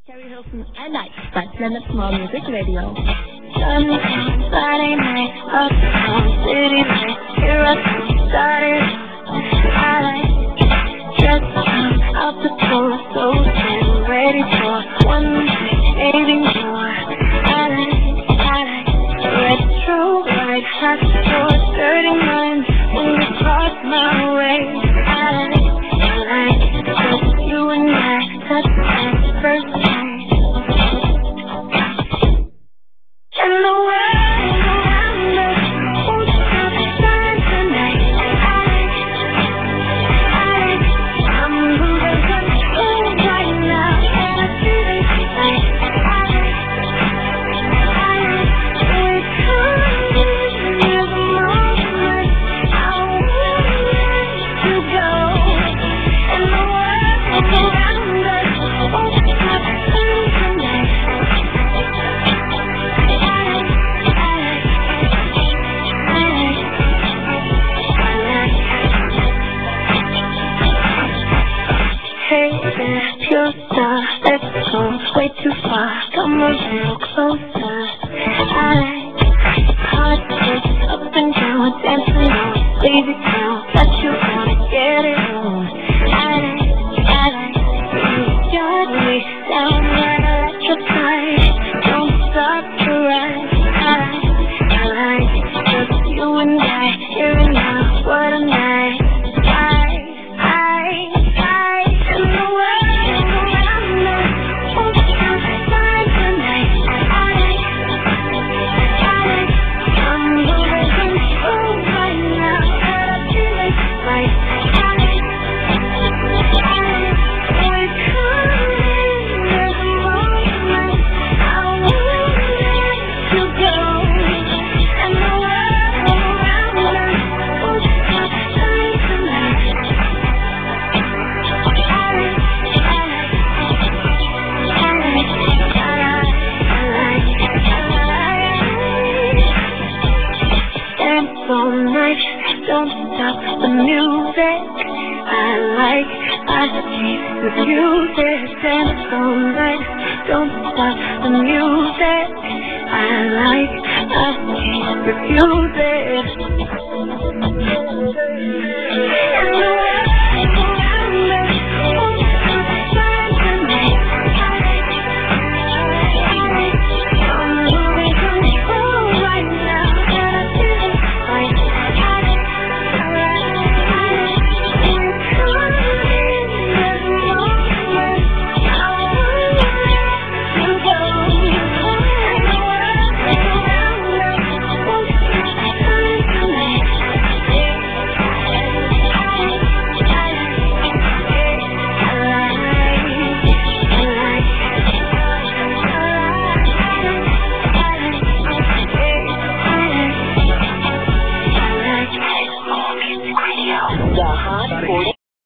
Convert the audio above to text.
Terry Hilton and Night by Planet Small Music Radio. Friday night, uptown city lights, here I come, started. I like just out the door, so damn ready for one day, maybe more. I like retro, like hot doors, dirty minds when you cross my way. I like just you and I, touch at first sight. And the world around us won't stop shining tonight. I'm moving control right now, and I feel it like we're coming. There's a moment I won't let you go. And the world around us won't stop shining tonight. Hey there, pure star, let's go way too far, come a little closer. I like hard hits, up and down, dancing on, lazy town, but you wanna get it on. I like you got me down like electrified, don't stop to ride. I like just you and I, here and now, what a night. All night, don't stop the music. I keep the music. Dance all night, don't stop the music. I keep the music.